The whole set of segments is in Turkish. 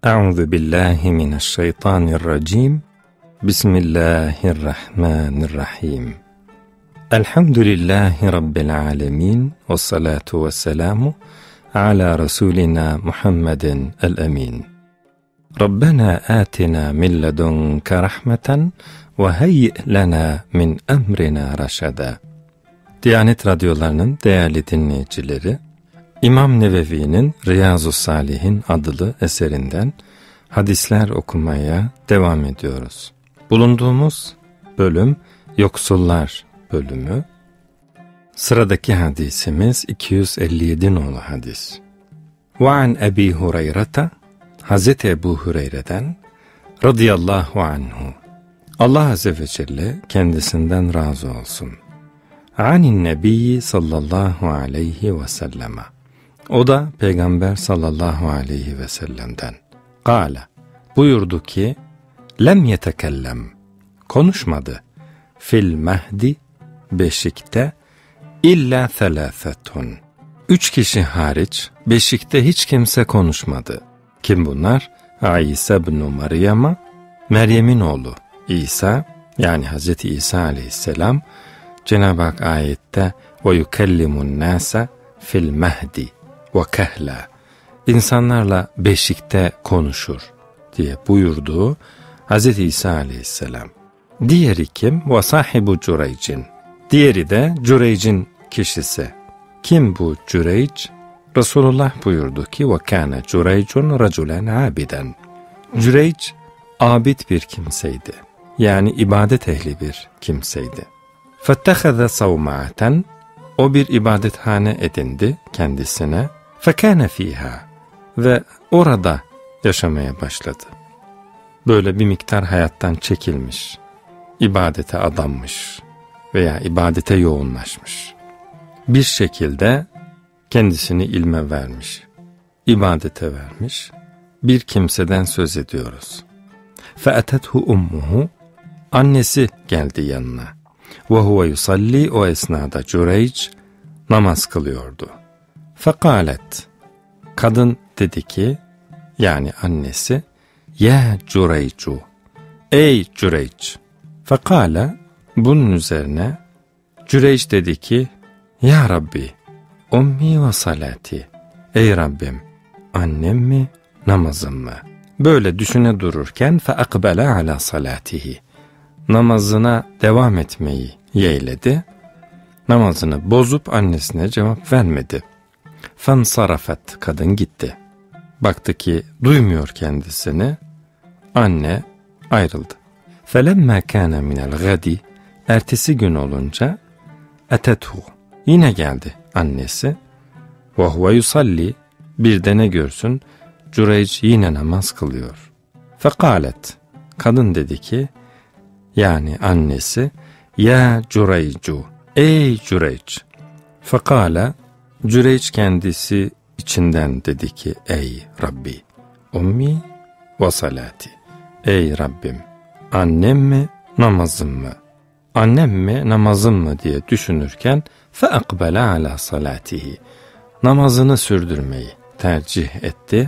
Euzu billahi mineşşeytanirracim. Bismillahirrahmanirrahim. Elhamdülillahi Rabbil alemin. Vessalatu vesselamu ala Resulina Muhammedin el-emin. Rabbena atina min ledunke rahmeten ve heyyi lena min emrina raşada. Diyanet Radyoları'nın değerli dinleyicileri, İmam Nevevi'nin Riyazu's-Salihin adlı eserinden hadisler okumaya devam ediyoruz. Bulunduğumuz bölüm Yoksullar bölümü. Sıradaki hadisimiz 257 nolu hadis. Ve an Ebi Hureyre'te, Hazreti Ebu Hureyre'den radıyallahu anhu, Allah Azze ve Celle kendisinden razı olsun. Anin Nebiyyi sallallahu aleyhi ve selleme, o da Peygamber sallallahu aleyhi ve sellem'den. Kâle, buyurdu ki, lem yetekellem, konuşmadı. Fil mehdi, beşikte, illa thelâfetun, 3 kişi hariç, beşikte hiç kimse konuşmadı. Kim bunlar? İsa ibn Meryem'e, Meryem'in oğlu İsa, yani Hazreti İsa aleyhisselam, Cenab-ı Hak ayette ve yukellimun nâse fil mehdi ve kehla, insanlarla beşikte konuşur diye buyurduğu Hazreti İsa aleyhisselam. Diğeri kim? Ve sahibu Cüreyc'in. Diğeri de Cüreyc'in kişisi. Kim bu Cüreyc? Resulullah buyurdu ki ve kâne Cüreycun raculen abiden. Cüreyc abid bir kimseydi. Yani ibadet ehli bir kimseydi. فَاتَّخَذَ صَوْمَعَةً, o bir ibadethane edindi kendisine. فَكَانَ ف۪يهَا, ve orada yaşamaya başladı. Böyle bir miktar hayattan çekilmiş, ibadete adanmış veya ibadete yoğunlaşmış. Bir şekilde kendisini ilme vermiş, ibadete vermiş bir kimseden söz ediyoruz. فَأَتَتْهُ أُمُّهُ, annesi geldi yanına. وَهُوَ يُصَلِّي, o esnada Cüreyc namaz kılıyordu. فَقَالَتْ, kadın dedi ki, yani annesi, ya Cüreycu, ey Cüreyc. فَقَالَ, bunun üzerine Cüreyc dedi ki, ya Rabbi, ummi ve salati, ey Rabbim, annem mi, namazım mı? Böyle düşüne dururken فَاَقْبَلَ عَلَى صَلَاتِهِ, namazına devam etmeyi yeğledi. Namazını bozup annesine cevap vermedi. فَانْصَرَفَتْ, kadın gitti. Baktı ki duymuyor kendisini. Anne ayrıldı. فَلَمَّا كَانَ مِنَ الْغَدِ, ertesi gün olunca اَتَتْهُ, yine geldi annesi. وَهُوَ يُصَلِّي, bir de ne görsün, Cüreyc yine namaz kılıyor. فَقَالَتْ, kadın dedi ki, yani annesi, ya Cüreycu, ey Cüreyc. Fekala, Cüreyc kendisi içinden dedi ki, ey Rabbi, ummi ve salati, ey Rabbim, annem mi, namazım mı? Annem mi, namazım mı diye düşünürken فَاَقْبَلَ عَلَى صَلَاتِهِ, namazını sürdürmeyi tercih etti.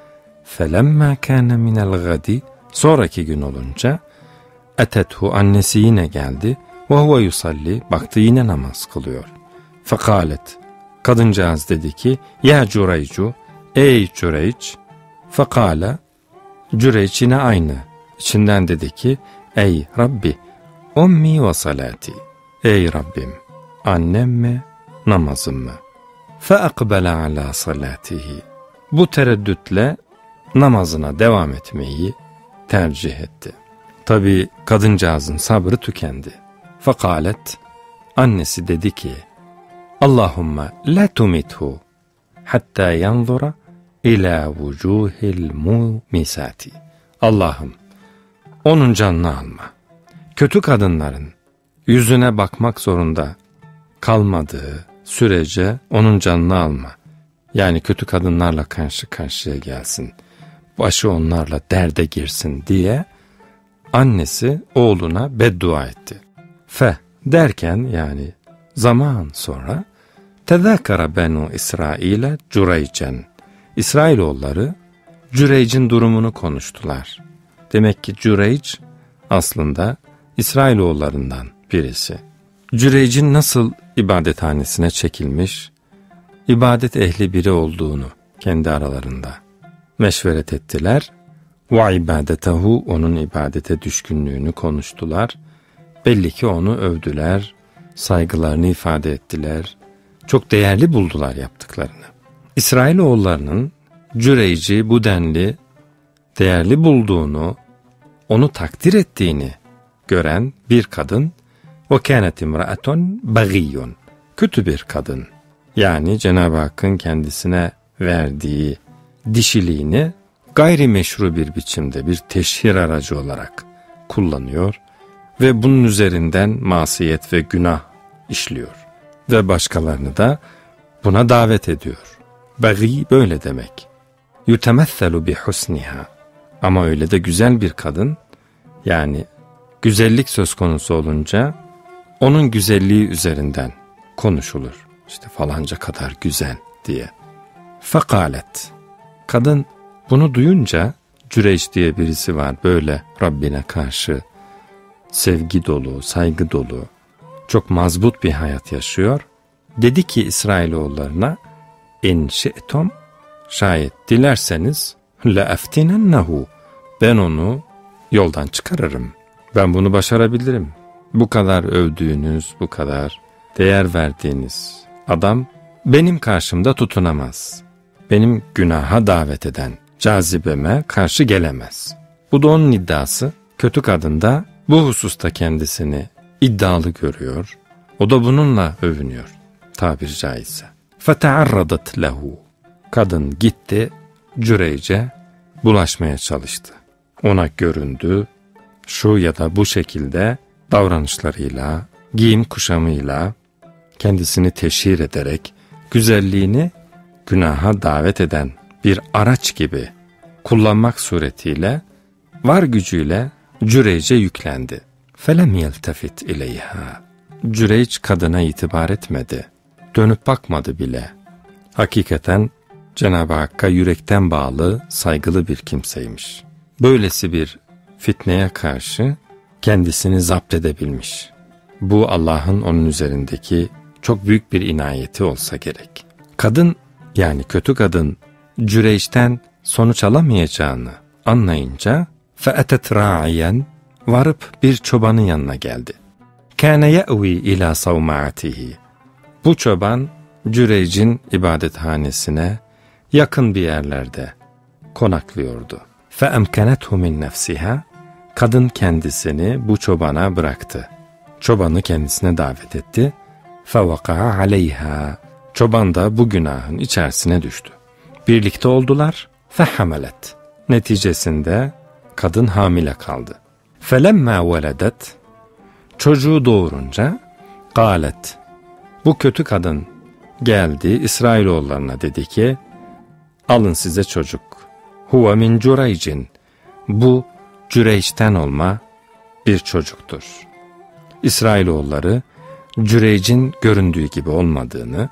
فَلَمَّا كَانَ مِنَ الْغَدِ, sonraki gün olunca etethu, annesi yine geldi. وَهُوَ yusalli, baktı yine namaz kılıyor. Fekalet, kadıncağız dedi ki, ya Cüreycu, ey Cüreyc. Fekala, Cüreyc yine aynı, içinden dedi ki, ey Rabbi, ummi ve salati, ey Rabbim, annem mi, namazım mı? فَاَقْبَلَ عَلَى صَلَاتِهِ, bu tereddütle namazına devam etmeyi tercih etti. Tabi kadıncağızın sabrı tükendi. Fekalet, annesi dedi ki, Allahümme la tumithu hatta yanzura ila vucuhil mumisati. Allah'ım, onun canını alma. Kötü kadınların yüzüne bakmak zorunda kalmadığı sürece onun canını alma. Yani kötü kadınlarla karşı karşıya gelsin, başı onlarla derde girsin diye annesi oğluna beddua etti. Derken, yani zaman sonra tezâkara benu İsrail'e Cüreycen, İsrailoğulları Cüreyc'in durumunu konuştular. Demek ki Cüreyc aslında İsrailoğullarından birisi. Cüreyc'in nasıl ibadethanesine çekilmiş, ibadet ehli biri olduğunu kendi aralarında meşveret ettiler. Ve ibadetehu, onun ibadete düşkünlüğünü konuştular. Belli ki onu övdüler, saygılarını ifade ettiler. Çok değerli buldular yaptıklarını. İsrailoğullarının Cüreyc'i bu denli değerli bulduğunu, onu takdir ettiğini gören bir kadın, وَكَانَتْ اِمْرَأَةٌ بَغِيٌّ, kötü bir kadın. Yani Cenab-ı Hakk'ın kendisine verdiği dişiliğini gayrimeşru bir biçimde bir teşhir aracı olarak kullanıyor ve bunun üzerinden masiyet ve günah işliyor ve başkalarını da davet ediyor. Bagi böyle demek. Yutemesselu bihusniha, ama öyle de güzel bir kadın, yani güzellik söz konusu olunca onun güzelliği üzerinden konuşulur. İşte falanca kadar güzel diye. Fekalet, kadın bunu duyunca, Cüreyc diye birisi var böyle Rabbine karşı sevgi dolu, saygı dolu, çok mazbut bir hayat yaşıyor. Dedi ki İsrailoğullarına, in şi'tum, şayet dilerseniz, le'eftinennehu, ben onu yoldan çıkarırım. Ben bunu başarabilirim. Bu kadar övdüğünüz, bu kadar değer verdiğiniz adam benim karşımda tutunamaz. Benim günaha davet eden cazibeme karşı gelemez. Bu da onun iddiası. Kötü kadın da bu hususta kendisini iddialı görüyor. O da bununla övünüyor, tabiri caizse. فَتَعَرَّضَتْ لَهُ, kadın gitti Cüreyc'e bulaşmaya çalıştı. Ona göründü, şu ya da bu şekilde davranışlarıyla, giyim kuşamıyla kendisini teşhir ederek güzelliğini günaha davet eden bir araç gibi kullanmak suretiyle var gücüyle Cüreyc'e yüklendi. فَلَمْ يَلْتَفِتْ اِلَيْهَا, Cüreyc kadına itibar etmedi, dönüp bakmadı bile. Hakikaten Cenab-ı Hakk'a yürekten bağlı, saygılı bir kimseymiş. Böylesi bir fitneye karşı kendisini zapt edebilmiş. Bu Allah'ın onun üzerindeki çok büyük bir inayeti olsa gerek. Kadın, yani kötü kadın, Cüreyc'ten sonuç alamayacağını anlayınca فَأَتَتْ رَاعِيًا, varıp bir çobanın yanına geldi. كَانَ يَأْوِي إِلَى صَوْمَعَتِهِ, bu çoban Cüreyc'in ibadethanesine yakın bir yerlerde konaklıyordu. فَأَمْكَنَتْهُ مِنْ نَفْسِهَا, kadın kendisini bu çobana bıraktı. Çobanı kendisine davet etti. فَوَقَعَ عَلَيْهَا, çoban da bu günahın içerisine düştü. Birlikte oldular. فَحَمَلَتْ, neticesinde kadın hamile kaldı. فَلَمَّا وَلَدَتْ, çocuğu doğurunca قَالَتْ, bu kötü kadın geldi İsrailoğullarına dedi ki, alın size çocuk. Huve min Cüreyc'in, bu Cüreyc'ten olma bir çocuktur. İsrailoğulları Cüreyc'in göründüğü gibi olmadığını,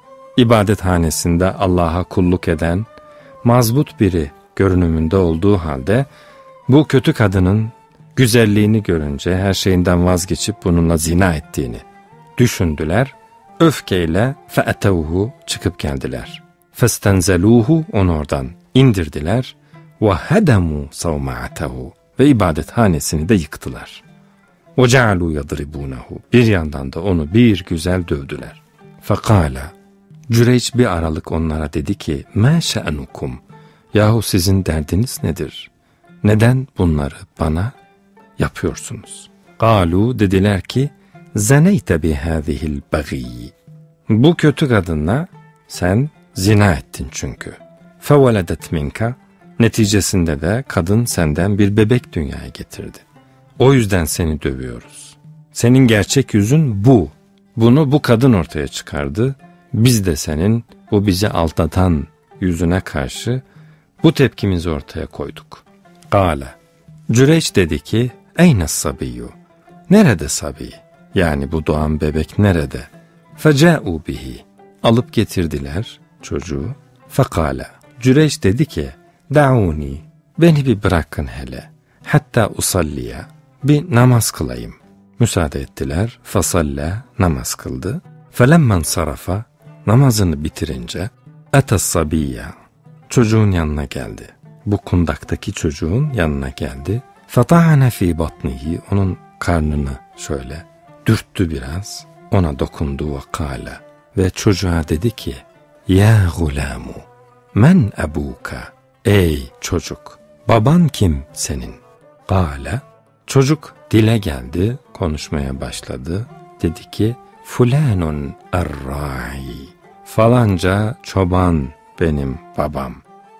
ibadethanesinde Allah'a kulluk eden mazbut biri görünümünde olduğu halde bu kötü kadının güzelliğini görünce her şeyinden vazgeçip bununla zina ettiğini düşündüler. Öfkeyle فَأَتَوْهُ, çıkıp geldiler. فَاسْتَنْزَلُوهُ, onu oradan indirdiler. وَهَدَمُوا صَوْمَعَتَهُ, ve ibadethanesini de yıktılar. وَجَعَلُوا يَضْرِبُونَهُ, bir yandan da onu bir güzel dövdüler. فَقَالَ, Cüreyc bir aralık onlara dedi ki, مَا شَأَنُكُمْ, yahu sizin derdiniz nedir? Neden bunları bana yapıyorsunuz? قَالُوا, dediler ki, زَنَيْتَ بِهَذِهِ الْبَغِيِّ, bu kötü kadınla sen zina ettin çünkü. فَوَلَدَتْ مِنْكَ, neticesinde de kadın senden bir bebek dünyaya getirdi. O yüzden seni dövüyoruz. Senin gerçek yüzün bu. Bunu bu kadın ortaya çıkardı. Biz de senin bu bizi aldatan yüzüne karşı bu tepkimizi ortaya koyduk. قَالَ, Cüreyc dedi ki, اَيْنَ الصَّبِيُّ, nerede sabi? Yani bu doğan bebek nerede? فَجَاءُوا بِهِ, alıp getirdiler çocuğu. فَقَالَ, Cüreyc dedi ki, Da'uni, beni bir bırakın hele. Hatta usalliya, bir namaz kılayım. Müsaade ettiler. Fasalla, namaz kıldı. Felemmen sarafa, namazını bitirince etes-sabiyya, çocuğun yanına geldi. Bu kundaktaki çocuğun yanına geldi. Fata'ane fi batnihi, onun karnını şöyle dürttü biraz. Ona dokundu ve kâle, ve çocuğa dedi ki: Ya gulamu, men ebuka, ey çocuk, baban kim senin? Kâle, çocuk dile geldi, konuşmaya başladı. Dedi ki: Fulanun er-ra'i, falanca çoban benim babam.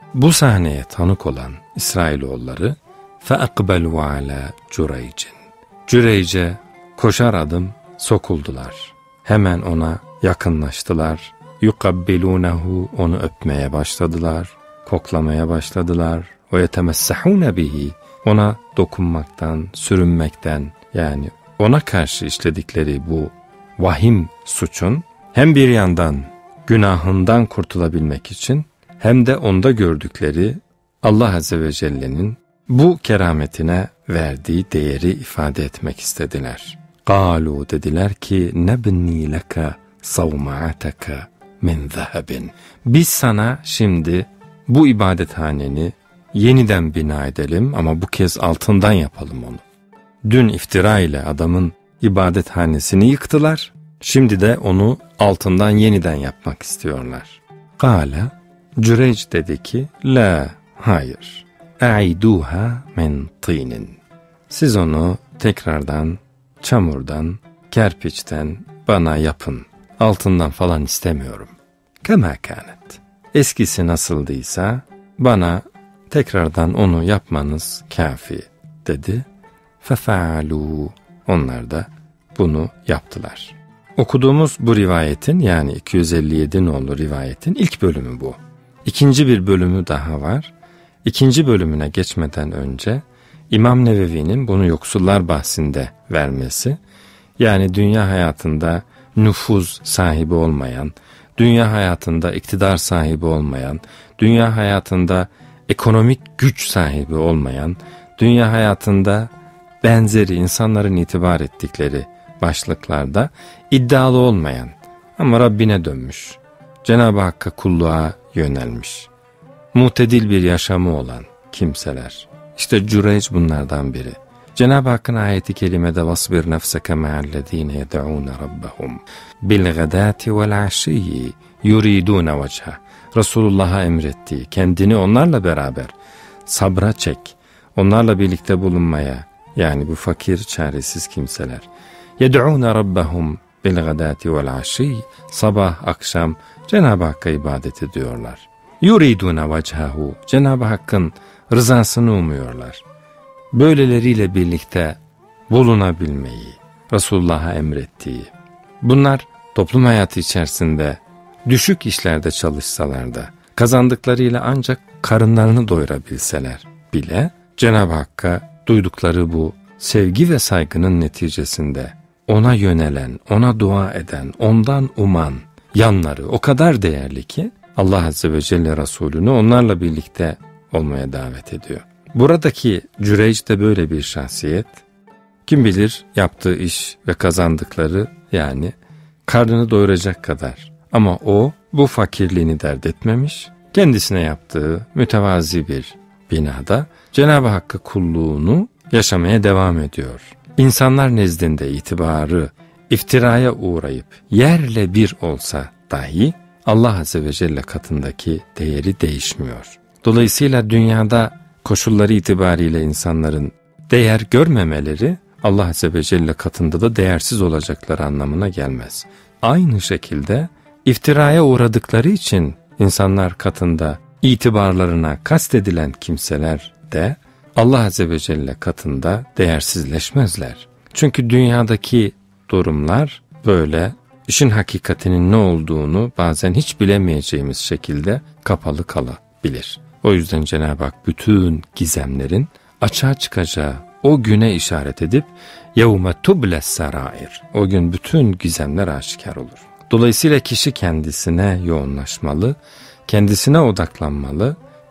Bu tanık olan İsrailoğulları فَاَقْبَلُوا عَلَى جُرَيْجٍ, Cüreyce koşar adım sokuldular. Hemen ona yakınlaştılar. يُقَبِّلُونَهُ, onu öpmeye başladılar, koklamaya başladılar. وَيَتَمَسَّحُونَ بِهِ, ona dokunmaktan, sürünmekten, yani ona karşı işledikleri bu vahim suçun hem bir yandan günahından kurtulabilmek için hem de onda gördükleri Allah Azze ve Celle'nin bu kerametine verdiği değeri ifade etmek istediler. قَالُوا, dediler ki: نَبْنِي لَكَ صَوْمَعَتَكَ مِنْ ذَهَبٍ, biz sana şimdi bu ibadethaneni yeniden bina edelim ama bu kez altından yapalım onu. Dün iftira ile adamın ibadethanesini yıktılar, şimdi de onu altından yeniden yapmak istiyorlar. قَالَ, Cüreyc dedi ki: La, hayır. اَعِدُوهَا مِنْ طِينٍ, siz onu tekrardan çamurdan, kerpiçten bana yapın. Altından falan istemiyorum. كَمَا كَانَتْ, eskisi nasıldıysa bana tekrardan onu yapmanız kafi, dedi. فَفَعَلُوا, onlar da bunu yaptılar. Okuduğumuz bu rivayetin, yani 257 nolu rivayetin ilk bölümü bu. İkinci bir bölümü daha var. İkinci bölümüne geçmeden önce İmam Nevevi'nin bunu yoksullar bahsinde vermesi, yani dünya hayatında nüfuz sahibi olmayan, dünya hayatında iktidar sahibi olmayan, dünya hayatında ekonomik güç sahibi olmayan, dünya hayatında benzeri insanların itibar ettikleri başlıklarda iddialı olmayan ama Rabbine dönmüş, Cenab-ı Hakk'a kulluğa yönelmiş, mutedil bir yaşamı olan kimseler. İşte Cüreyc bunlardan biri. Cenab-ı Hakk'ın ayeti kerimede vasbir nefseke ma'allezine yed'ûne rabbahum bilgedâti vel aşiyyi yuridûne vechha. Resulullah'a emrettiği, kendini onlarla beraber sabra çek, onlarla birlikte bulunmaya, yani bu fakir çaresiz kimseler. Yed'ûne rabbahum bilgedâti vel aşiyyi, sabah akşam Cenab-ı Hakk'a ibadet ediyorlar. Yuridûne vechhahu, Cenab-ı Hakk'ın rızasını umuyorlar. Böyleleriyle birlikte bulunabilmeyi Resulullah'a emrettiği, bunlar toplum hayatı içerisinde düşük işlerde çalışsalar da kazandıklarıyla ancak karınlarını doyurabilseler bile Cenab-ı Hakk'a duydukları bu sevgi ve saygının neticesinde ona yönelen, ona dua eden, ondan uman yanları o kadar değerli ki Allah Azze ve Celle Resulü'nü onlarla birlikte olmaya davet ediyor. Buradaki Cüreyc de böyle bir şahsiyet. Kim bilir yaptığı iş ve kazandıkları, yani karnını doyuracak kadar. Ama o bu fakirliğini dert etmemiş. Kendisine yaptığı mütevazi bir binada Cenab-ı Hakk'a kulluğunu yaşamaya devam ediyor. İnsanlar nezdinde itibarı iftiraya uğrayıp yerle bir olsa dahi Allah Azze ve Celle katındaki değeri değişmiyor. Dolayısıyla dünyada koşulları itibariyle insanların değer görmemeleri Allah Azze ve Celle katında da değersiz olacakları anlamına gelmez. Aynı şekilde iftiraya uğradıkları için insanlar katında itibarlarına kastedilen kimseler de Allah Azze ve Celle katında değersizleşmezler. Çünkü dünyadaki durumlar böyle, işin hakikatinin ne olduğunu bazen hiç bilemeyeceğimiz şekilde kapalı kalabilir. O yüzden Cenab-ı Hak bütün gizemlerin açığa çıkacağı o güne işaret edip يَوْمَ تُبْلَ السَّرَائِرِ, o gün bütün gizemler aşikar olur. Dolayısıyla kişi kendisine yoğunlaşmalı, kendisine odaklanmalı,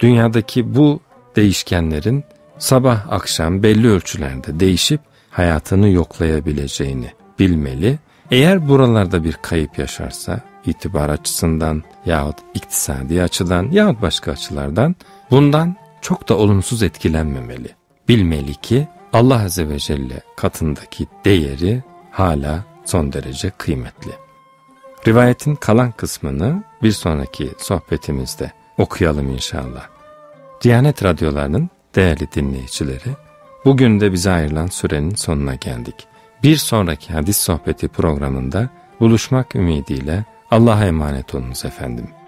dünyadaki bu değişkenlerin sabah akşam belli ölçülerde değişip hayatını yoklayabileceğini bilmeli. Eğer buralarda bir kayıp yaşarsa, itibar açısından yahut iktisadi açıdan yahut başka açılardan, bundan çok da olumsuz etkilenmemeli. Bilmeli ki Allah Azze ve Celle katındaki değeri hala son derece kıymetli. Rivayetin kalan kısmını bir sonraki sohbetimizde okuyalım inşallah. Diyanet Radyoları'nın değerli dinleyicileri, bugün de bize ayrılan sürenin sonuna geldik. Bir sonraki hadis sohbeti programında buluşmak ümidiyle Allah'a emanet olunuz efendim.